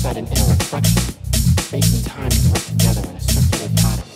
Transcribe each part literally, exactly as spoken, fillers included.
insight and inner reflection. Space and time can work together in a circular pattern.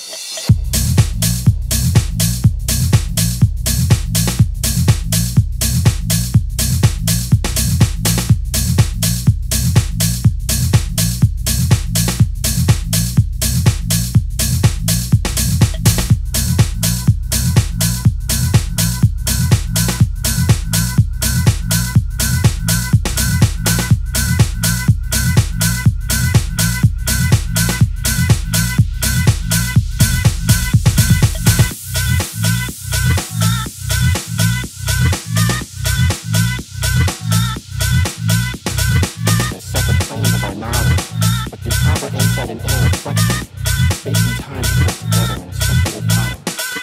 Insight and inner reflection. Space and time can work together in a circular pattern.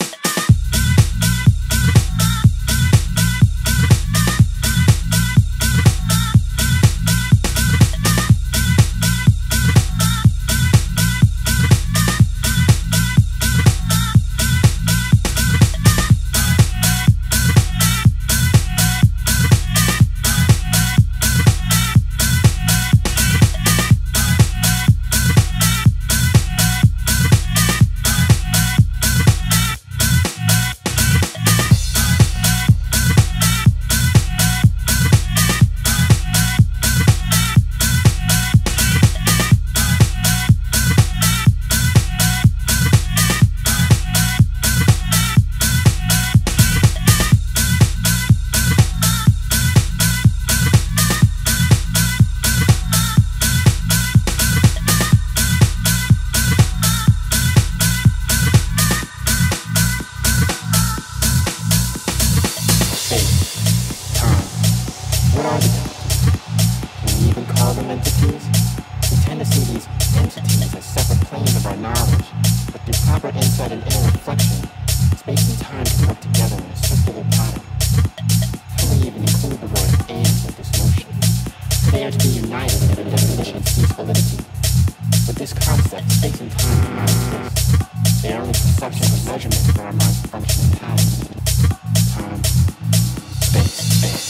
What are they? Can we even call them entities? We tend to see these entities as separate planes of our knowledge, but through proper insight and inner reflection, space and time can work together in a circular pattern. Can we even include the word and with this notion? They are to be united in a definition of cease validity. With this concept, space and time do not exist. They are only perceptions and measurements for our mind's functioning patterns. Time, space, space.